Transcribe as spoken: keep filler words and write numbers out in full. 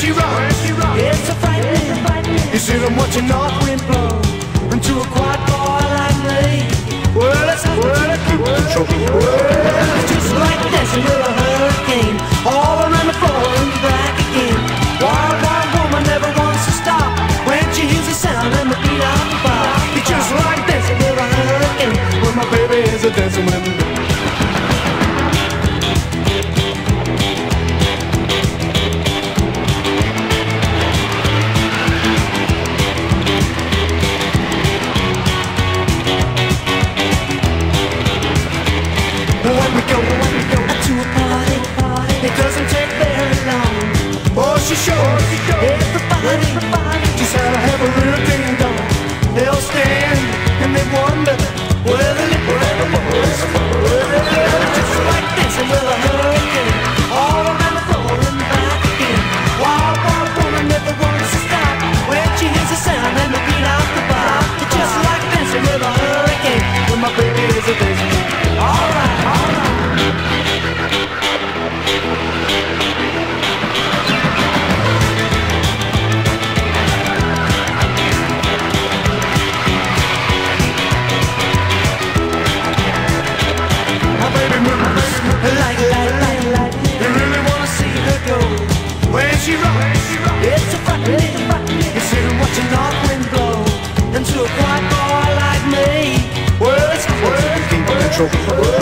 she rocks, it's so frightening. You see them watching north wind blow into a quiet boy like me. Well, it's well, it keep control. Well, it's just like dancing with a hurricane, all around the floor and back again. Wild, wild woman never wants to stop when she hears the sound and the beat of the bar. It's just like dancing with a hurricane when my baby is a dancing with me. When we go, when we go to a party, it doesn't take very long. Oh, she shows everybody just how to have a real ding dong. They'll stand and they wonder where the liquor was. Just like dancing with a hurricane, all around the floor and back again. Wild, wild woman never wants to stop when she hears the sound and the beat of the bar. Just like dancing with a hurricane when my baby is a dancing. Alright, alright. My baby moves like, like, like, like. You really wanna see her go when she rocks. It's a frightening. You see her watching north wind blow into a quiet boy like me. Well, it's well, keep control.